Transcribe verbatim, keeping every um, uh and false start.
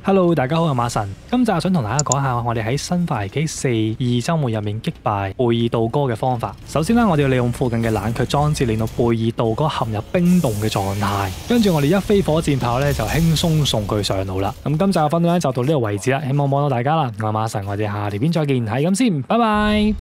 Hello，大家好，我係馬神。今集想同大家講下我哋喺生化危機四二周末入面擊敗貝爾道哥嘅方法。首先咧，我哋要利用附近嘅冷卻裝置，令到貝爾道哥陷入冰凍嘅狀態。跟住我哋一飛火箭炮咧，就輕鬆送佢上路啦。咁今集嘅分享咧就到呢度為止啦，希望幫到大家啦。我係馬神，我哋下條片再見，係咁先，拜拜。